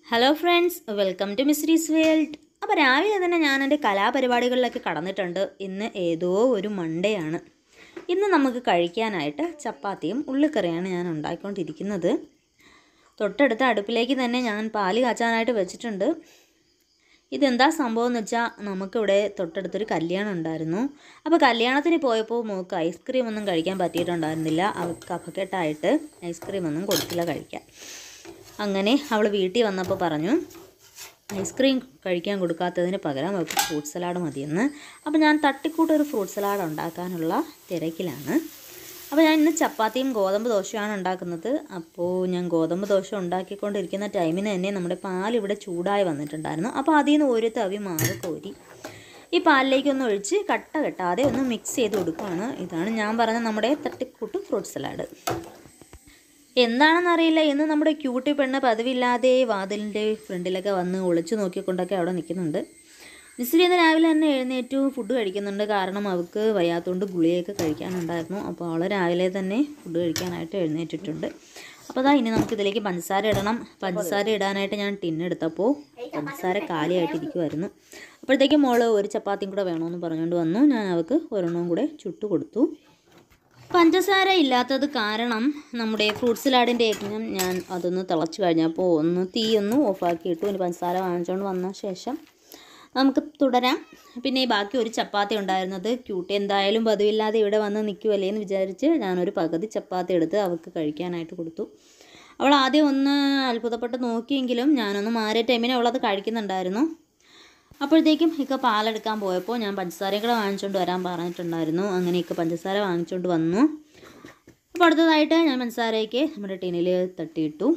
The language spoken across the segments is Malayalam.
Hello friends, welcome to mysteries world. അപ്പോൾ രാവിലെ തന്നെ ഞാൻ എൻ്റെ കലാപരിപാടികളിലൊക്കെ കടന്നിട്ടുണ്ട്. ഇന്ന് ഏതോ ഒരു മൺഡേ ആണ്. ഇന്ന് നമുക്ക് കഴിക്കാനായിട്ട് ചപ്പാത്തിയും ഉള്ളിക്കറിയാണ് ഞാൻ ഉണ്ടാക്കിക്കൊണ്ടിരിക്കുന്നത്. തൊട്ടടുത്ത അടുപ്പിലേക്ക് തന്നെ ഞാൻ പാല് കാച്ചാനായിട്ട് വെച്ചിട്ടുണ്ട്. ഇതെന്താ സംഭവം എന്ന് വെച്ചാൽ നമുക്കിവിടെ തൊട്ടടുത്തൊരു കല്യാണം ഉണ്ടായിരുന്നു. അപ്പോൾ കല്യാണത്തിന് പോയപ്പോൾ മോൾക്ക് ഐസ്ക്രീം ഒന്നും കഴിക്കാൻ പറ്റിയിട്ടുണ്ടായിരുന്നില്ല. അവൾക്ക് കഫക്കെട്ടായിട്ട് ഐസ്ക്രീം ഒന്നും കൊടുത്തില്ല കഴിക്കാൻ. അങ്ങനെ അവൾ വീട്ടിൽ വന്നപ്പോൾ പറഞ്ഞു ഐസ്ക്രീം കഴിക്കാൻ കൊടുക്കാത്തതിന് പകരം അവൾക്ക് ഫ്രൂട്ട് സലാഡ് മതിയെന്ന്. അപ്പോൾ ഞാൻ തട്ടിക്കൂട്ടൊരു ഫ്രൂട്ട് സലാഡ് ഉണ്ടാക്കാനുള്ള തിരക്കിലാണ്. അപ്പോൾ ഞാൻ ഇന്ന് ചപ്പാത്തിയും ഗോതമ്പ് ദോശയാണ് ഉണ്ടാക്കുന്നത്. അപ്പോൾ ഞാൻ ഗോതമ്പ് ദോശ ഉണ്ടാക്കിക്കൊണ്ടിരിക്കുന്ന ടൈമിന് തന്നെ നമ്മുടെ പാലിവിടെ ചൂടായി വന്നിട്ടുണ്ടായിരുന്നു. അപ്പോൾ അതിൽ നിന്ന് ഒരു തവി മാവ് കോരി ഈ പാലിലേക്കൊന്ന് ഒഴിച്ച് കട്ട കെട്ടാതെ ഒന്ന് മിക്സ് ചെയ്ത് കൊടുക്കുകയാണ്. ഇതാണ് ഞാൻ പറഞ്ഞ നമ്മുടെ തട്ടിക്കൂട്ട് ഫ്രൂട്ട് സലാഡ്. എന്താണെന്നറിയില്ല, ഇന്ന് നമ്മുടെ ക്യൂട്ടി പെണ്ണ് പതിവില്ലാതെ വാതിലിൻ്റെ ഫ്രണ്ടിലൊക്കെ വന്ന് ഒളിച്ചു നോക്കിക്കൊണ്ടൊക്കെ അവിടെ നിൽക്കുന്നുണ്ട്. മിസ്രി ഇന്ന് രാവിലെ തന്നെ എഴുന്നേറ്റു ഫുഡ് കഴിക്കുന്നുണ്ട്. കാരണം അവൾക്ക് വയ്യാത്തതുകൊണ്ട് ഗുളികയൊക്കെ കഴിക്കാനുണ്ടായിരുന്നു. അപ്പോൾ അവൾ രാവിലെ തന്നെ ഫുഡ് കഴിക്കാനായിട്ട് എഴുന്നേറ്റിട്ടുണ്ട്. അപ്പോൾ അതാ ഇനി നമുക്കിതിലേക്ക് പഞ്ചസാര ഇടണം. പഞ്ചസാര ഇടാനായിട്ട് ഞാൻ ടിന്നെടുത്തപ്പോൾ പഞ്ചസാര കാലിയായിട്ടിരിക്കുമായിരുന്നു. അപ്പോഴത്തേക്കും മോള് ഒരു ചപ്പാത്തിയും കൂടെ വേണമെന്ന് പറഞ്ഞുകൊണ്ട് വന്നു. ഞാൻ അവൾക്ക് ഒരെണ്ണവും കൂടെ ചുട്ടു കൊടുത്തു. പഞ്ചസാര ഇല്ലാത്തത് കാരണം നമ്മുടെ ഫ്രൂട്ട് സലാഡിൻ്റെ യജ്ഞം ഞാൻ അതൊന്ന് തിളച്ച് കഴിഞ്ഞപ്പോൾ തീ ഓഫാക്കിയിട്ടു. ഇനി പഞ്ചസാര വാങ്ങിച്ചുകൊണ്ട് വന്ന ശേഷം നമുക്ക് തുടരാം. പിന്നെ ബാക്കി ഒരു ചപ്പാത്തി ഉണ്ടായിരുന്നത് ക്യൂട്ടി എന്തായാലും പതിവില്ലാതെ ഇവിടെ വന്ന് നിൽക്കുമല്ലേ എന്ന് വിചാരിച്ച് ഞാനൊരു പകുതി ചപ്പാത്തി എടുത്ത് അവൾക്ക് കഴിക്കാനായിട്ട് കൊടുത്തു. അവൾ ആദ്യം ഒന്ന് അത്ഭുതപ്പെട്ട് നോക്കിയെങ്കിലും ഞാനൊന്ന് മാറിയ ടൈമിന് അവളത് കഴിക്കുന്നുണ്ടായിരുന്നു. അപ്പോഴത്തേക്കും ഇക്ക പാലെടുക്കാൻ പോയപ്പോൾ ഞാൻ പഞ്ചസാരയും കൂടെ വാങ്ങിച്ചുകൊണ്ട് വരാൻ പറഞ്ഞിട്ടുണ്ടായിരുന്നു. അങ്ങനെ ഇക്ക പഞ്ചസാര വാങ്ങിച്ചുകൊണ്ട് വന്നു. അപ്പോൾ അടുത്തതായിട്ട് ഞാൻ പഞ്ചസാരയ്ക്ക് നമ്മുടെ ടിന്നിൽ തട്ടിയിട്ടു.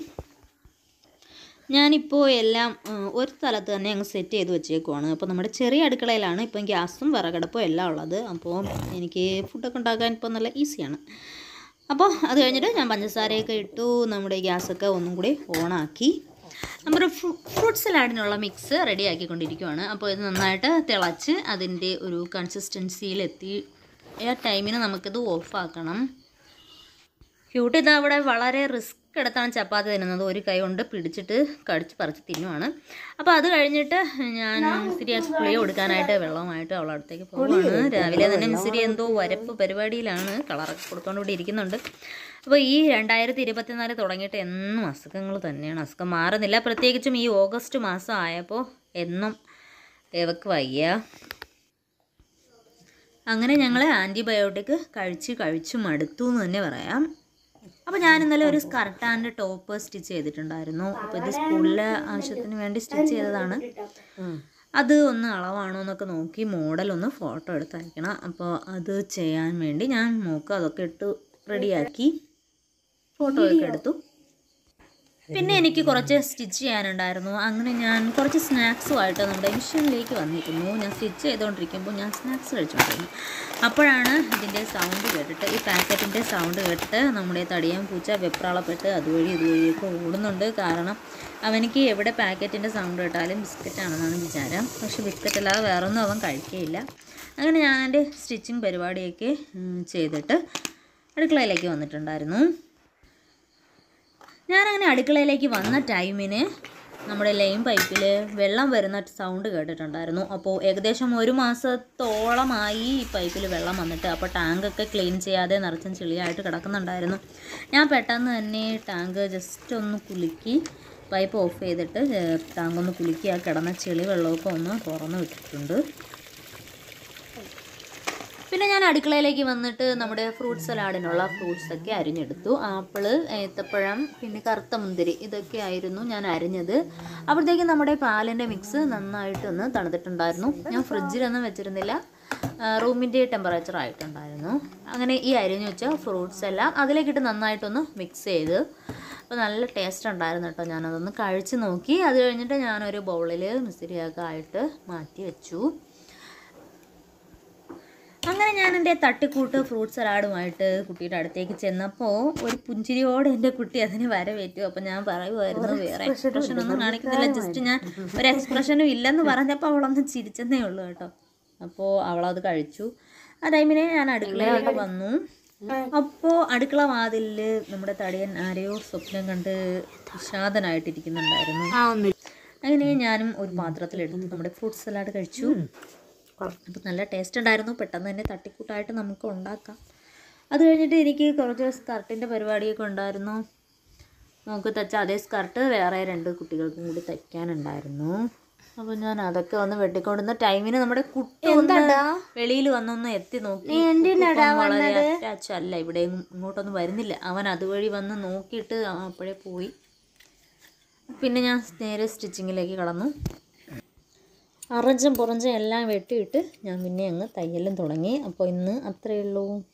ഞാനിപ്പോൾ എല്ലാം ഒരു സ്ഥലത്ത് തന്നെ അങ്ങ് സെറ്റ് ചെയ്ത് വെച്ചേക്കുവാണ്. അപ്പോൾ നമ്മുടെ ചെറിയ അടുക്കളയിലാണ് ഇപ്പം ഗ്യാസും വിറകടുപ്പും എല്ലാം ഉള്ളത്. അപ്പോൾ എനിക്ക് ഫുഡൊക്കെ ഉണ്ടാക്കാൻ ഇപ്പോൾ നല്ല ഈസിയാണ്. അപ്പോൾ അത് കഴിഞ്ഞിട്ട് ഞാൻ പഞ്ചസാരയൊക്കെ ഇട്ടു. നമ്മുടെ ഗ്യാസൊക്കെ ഒന്നും കൂടി ഓണാക്കി നമ്മുടെ ഫ്രൂട്ട് സലാഡിനുള്ള മിക്സ് റെഡി ആക്കിക്കൊണ്ടിരിക്കുകയാണ്. അപ്പോൾ ഇത് നന്നായിട്ട് തിളച്ച് അതിൻ്റെ ഒരു കൺസിസ്റ്റൻസിയിലെത്തി ആ ടൈമിന് നമുക്കിത് ഓഫാക്കണം. ക്യൂട്ട് ഇതാ അവിടെ വളരെ റിസ്ക് എടുത്താണ് ചപ്പാത്തി തിന്നുന്നത്. ഒരു കൈ കൊണ്ട് പിടിച്ചിട്ട് കടിച്ച് പറിച്ച് തിന്നുവാണ്. അപ്പോൾ അത് കഴിഞ്ഞിട്ട് ഞാൻ മിസ്രി പുളിയെ കൊടുക്കാനായിട്ട് വെള്ളവുമായിട്ട് അവളുടെ അടുത്തേക്ക് പോവുകയാണ്. രാവിലെ തന്നെ മിസ്രി എന്തോ വരപ്പ് പരിപാടിയിലാണ്, കളറൊക്കെ കൊടുത്തുകൊണ്ട് ഇവിടെ ഇരിക്കുന്നുണ്ട്. അപ്പോൾ ഈ 2024 തുടങ്ങിയിട്ട് എന്നും അസുഖങ്ങൾ തന്നെയാണ്. അസുഖം മാറുന്നില്ല. പ്രത്യേകിച്ചും ഈ ഓഗസ്റ്റ് മാസം ആയപ്പോൾ എന്നും ഇവക്ക് വയ്യ. അങ്ങനെ ഞങ്ങൾ ആൻറ്റിബയോട്ടിക് കഴിച്ച് മടുത്തു എന്ന് തന്നെ പറയാം. അപ്പോൾ ഞാൻ ഇന്നലെ ഒരു സ്കർട്ട് ആൻഡ് ടോപ്പ് സ്റ്റിച്ച് ചെയ്തിട്ടുണ്ടായിരുന്നു. അപ്പോൾ ഇത് സ്കൂളിലെ ആവശ്യത്തിന് വേണ്ടി സ്റ്റിച്ച് ചെയ്തതാണ്. അത് ഒന്ന് അളവാണോ എന്നൊക്കെ നോക്കി മോഡലൊന്ന് ഫോട്ടോ എടുത്ത് അയക്കണം. അപ്പോൾ അത് ചെയ്യാൻ വേണ്ടി ഞാൻ മോക്ക് അതൊക്കെ ഇട്ട് റെഡിയാക്കി ഫോട്ടോയൊക്കെ എടുത്തു. പിന്നെ എനിക്ക് കുറച്ച് സ്റ്റിച്ച് ചെയ്യാനുണ്ടായിരുന്നു. അങ്ങനെ ഞാൻ കുറച്ച് സ്നാക്സുമായിട്ട് നമ്മുടെ മിഷനിലേക്ക് വന്നിരുന്നു. ഞാൻ സ്റ്റിച്ച് ചെയ്തുകൊണ്ടിരിക്കുമ്പോൾ ഞാൻ സ്നാക്സ് കഴിച്ചുകൊണ്ടിരുന്നു. അപ്പോഴാണ് ഇതിൻ്റെ സൗണ്ട് കേട്ടിട്ട്, ഈ പാക്കറ്റിൻ്റെ സൗണ്ട് കേട്ടിട്ട് നമ്മുടെ തടിയാൻ പൂച്ച വെപ്രാളപ്പെട്ട് ഇതുവഴിയൊക്കെ ഓടുന്നുണ്ട്. കാരണം അവനിക്ക് എവിടെ പാക്കറ്റിൻ്റെ സൗണ്ട് കേട്ടാലും ബിസ്ക്കറ്റാണെന്നാണ് വിചാരം. പക്ഷെ ബിസ്ക്കറ്റ് അല്ലാതെ വേറൊന്നും അവൻ കഴിക്കുകയില്ല. അങ്ങനെ ഞാൻ എൻ്റെ സ്റ്റിച്ചിങ് പരിപാടിയൊക്കെ ചെയ്തിട്ട് അടുക്കളയിലേക്ക് വന്നിട്ടുണ്ടായിരുന്നു. ഞാനങ്ങനെ അടുക്കളയിലേക്ക് വന്ന ടൈമിന് നമ്മുടെ ലൈൻ പൈപ്പിൽ വെള്ളം വരുന്ന സൗണ്ട് കേട്ടിട്ടുണ്ടായിരുന്നു. അപ്പോൾ ഏകദേശം 1 മാസത്തോളമായി ഈ പൈപ്പിൽ വെള്ളം വന്നിട്ട്. അപ്പോൾ ടാങ്കൊക്കെ ക്ലീൻ ചെയ്യാതെ നിറച്ചും ചെളിയായിട്ട് കിടക്കുന്നുണ്ടായിരുന്നു. ഞാൻ പെട്ടെന്ന് തന്നെ ടാങ്ക് ജസ്റ്റ് ഒന്ന് കുലുക്കി പൈപ്പ് ഓഫ് ചെയ്തിട്ട് ടാങ്ക് ഒന്ന് കുലുക്കി ആ കിടന്ന ചെളി വെള്ളമൊക്കെ ഒന്ന് തുറന്ന് വിട്ടിട്ടുണ്ട്. പിന്നെ ഞാൻ അടുക്കളയിലേക്ക് വന്നിട്ട് നമ്മുടെ ഫ്രൂട്ട് സലാഡിനുള്ള ഫ്രൂട്ട്സൊക്കെ അരിഞ്ഞെടുത്തു. ആപ്പിള്, ഏത്തപ്പഴം, പിന്നെ കറുത്ത മുന്തിരി, ഇതൊക്കെ ആയിരുന്നു ഞാൻ അരിഞ്ഞത്. അപ്പോഴത്തേക്കും നമ്മുടെ പാലിൻ്റെ മിക്സ് നന്നായിട്ടൊന്ന് തണുത്തിട്ടുണ്ടായിരുന്നു. ഞാൻ ഫ്രിഡ്ജിലൊന്നും വെച്ചിരുന്നില്ല, റൂമിൻ്റെ ടെമ്പറേച്ചർ ആയിട്ടുണ്ടായിരുന്നു. അങ്ങനെ ഈ അരിഞ്ഞു വെച്ച ഫ്രൂട്ട്സ് എല്ലാം അതിലേക്കിട്ട് നന്നായിട്ടൊന്ന് മിക്സ് ചെയ്ത് അപ്പോൾ നല്ല ടേസ്റ്റ് ഉണ്ടായിരുന്നു കേട്ടോ. ഞാനതൊന്ന് കഴിച്ച് നോക്കി. അത് കഴിഞ്ഞിട്ട് ഞാനൊരു ബൗളിൽ മിസ്രിയൊക്കെ ആയിട്ട് മാറ്റി വെച്ചു. അങ്ങനെ ഞാൻ എൻ്റെ തട്ടിക്കൂട്ട് ഫ്രൂട്ട് സലാഡുമായിട്ട് കുട്ടിയുടെ അടുത്തേക്ക് ചെന്നപ്പോൾ ഒരു പുഞ്ചിരിയോടെ എൻ്റെ കുട്ടി അതിന് വരവേറ്റു. അപ്പോൾ ഞാൻ പറയുമായിരുന്നു വേറെ എക്സ്പ്രഷനൊന്നും കാണിക്കുന്നില്ല, ജസ്റ്റ് ഞാൻ ഒരു എക്സ്പ്രഷനും ഇല്ലെന്ന് പറഞ്ഞപ്പോൾ അവളൊന്ന് ചിരിച്ചെന്നേ ഉള്ളൂ കേട്ടോ. അപ്പോൾ അവളത് കഴിച്ചു. ആ ടൈമിനെ ഞാൻ അടുക്കളയിലേക്ക് വന്നു. അപ്പോൾ അടുക്കള വാതിലിൽ നമ്മുടെ തടിയൻ ആരെയോ സ്വപ്നം കണ്ട് വിഷാദനായിട്ടിരിക്കുന്നുണ്ടായിരുന്നു. അങ്ങനെ ഞാനും ഒരു പാത്രത്തിലെടുത്ത് നമ്മുടെ ഫ്രൂട്ട് സലാഡ് കഴിച്ചു. അപ്പോൾ നല്ല ടേസ്റ്റ് ഉണ്ടായിരുന്നു. പെട്ടെന്ന് തന്നെ തട്ടിക്കൂട്ടായിട്ട് നമുക്ക് ഉണ്ടാക്കാം. അത് കഴിഞ്ഞിട്ട് എനിക്ക് കുറച്ച് സ്കർട്ടിൻ്റെ പരിപാടിയൊക്കെ ഉണ്ടായിരുന്നു. നമുക്ക് തയ്ച്ച അതേ സ്കർട്ട് വേറെ 2 കുട്ടികൾക്കും കൂടി തയ്ക്കാനുണ്ടായിരുന്നു. അപ്പോൾ ഞാൻ അതൊക്കെ ഒന്ന് വെട്ടിക്കൊണ്ടുവന്ന ടൈമിന് നമ്മുടെ കുട്ടി വെളിയിൽ വന്നൊന്ന് എത്തി നോക്കി. വളരെ അറ്റാച്ച് അല്ല, ഇവിടെ ഇങ്ങോട്ടൊന്നും വരുന്നില്ല. അവൻ അതുവഴി വന്ന് നോക്കിയിട്ട് അപ്പോഴേ പോയി. പിന്നെ ഞാൻ നേരെ സ്റ്റിച്ചിങ്ങിലേക്ക് കടന്നു. അറഞ്ചും പുറഞ്ചും എല്ലാം വെട്ടിയിട്ട് ഞാൻ പിന്നെ അങ്ങ് തയ്യലും തുടങ്ങി. അപ്പോൾ ഇന്ന് അത്രയേ ഉള്ളൂ.